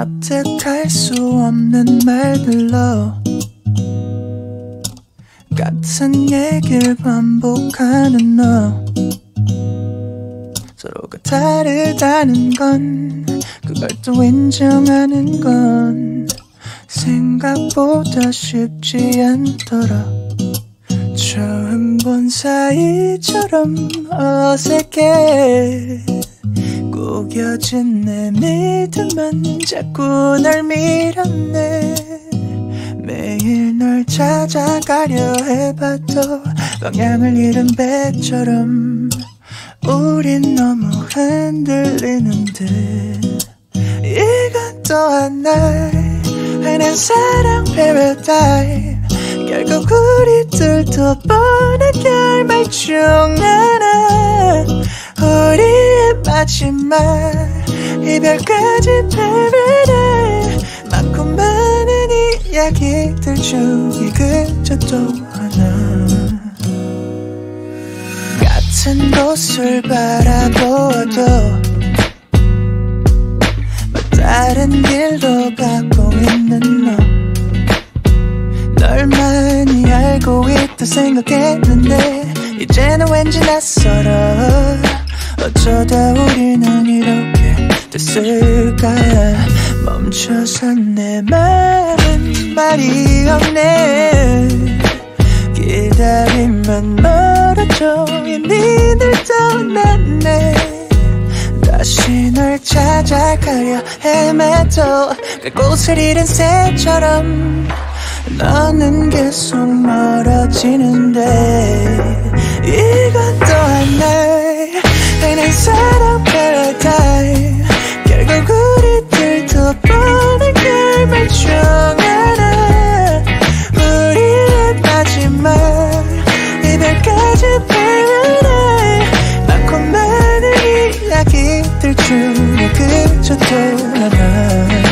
납득할 수 없는 말들로 같은 얘기를 반복하는 너. 서로가 다르다는 건 그걸 또 인정하는 건 생각보다 쉽지 않더라. 처음 본 사이처럼 어색해. 구겨진 내 믿음은 자꾸 널 밀었네. 매일 널 찾아가려 해봐도 방향을 잃은 배처럼 우린 너무 흔들리는 듯. 이건 또한 날 흔한 사랑 패러다임. 결국 우리 둘도 뻔한 결말 중 하나. 우리의 마지막 이별까지 패러다임. 많고 많은 이야기들 중에 그저 또 하나. 같은 곳을 바라보아도 다른 길로 가고 있는 너. 널 많이 알고 있다 생각했는데 이제는 왠지 낯설어. 어쩌다 우리는 이렇게 됐을까. 멈춰선 내 말은 말이 없네. 기다림만 멀어져 이미 늘 떠났네. 다시 널 찾아가려 헤매도 그곳을 잃은 새처럼 너는 계속 멀어지는데. 이건 또한 날 흔한 사랑 패러다임. 결국 우리 둘도 뻔한 결말 중 하나. 우리의 마지막 이별까지 패러다임. 많고 많은 이야기들 중에 그저 또 하나.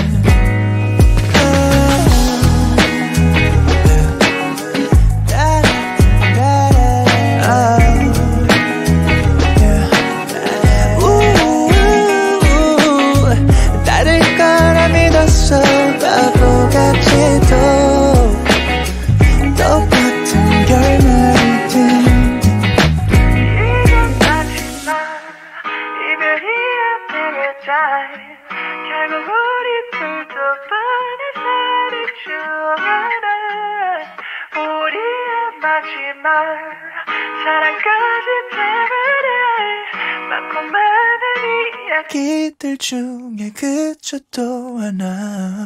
이야기들 중에 그저 또 하나.